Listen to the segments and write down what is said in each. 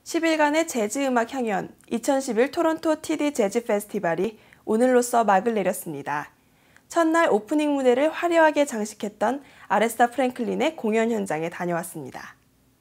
10일간의 재즈 음악 향연 2011 토론토 TD 재즈 페스티벌이 오늘로써 막을 내렸습니다. 첫날 오프닝 무대를 화려하게 장식했던 아레사 프랭클린의 공연 현장에 다녀왔습니다.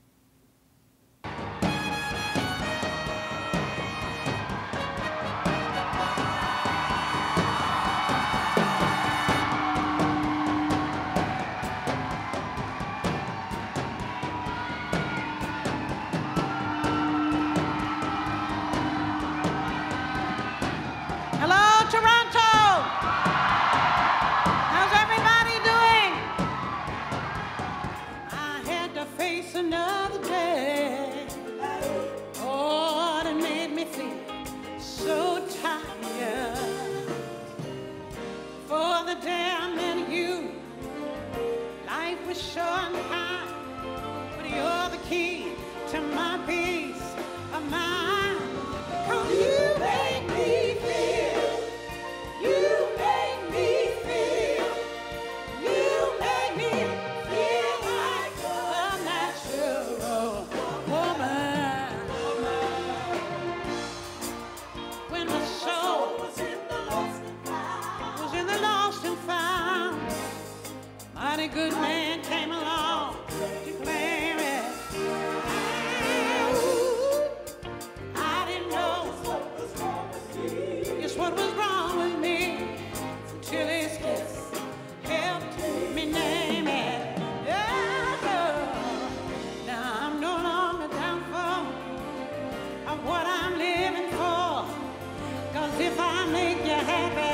Hello, Toronto! How's everybody doing? I had to face another day. Oh, it made me feel so tired. For the day I met you, life was short and high, but you're the key to my peace of mind. 'Cause you make me feel, you make me feel, you make me feel like a natural woman. When my soul was in the lost and found, mighty good man came along to claim it. I didn't know just what was wrong with me until his kiss helped me name it. Oh, now I'm no longer doubtful of what I'm living for, 'cause if I make you happy,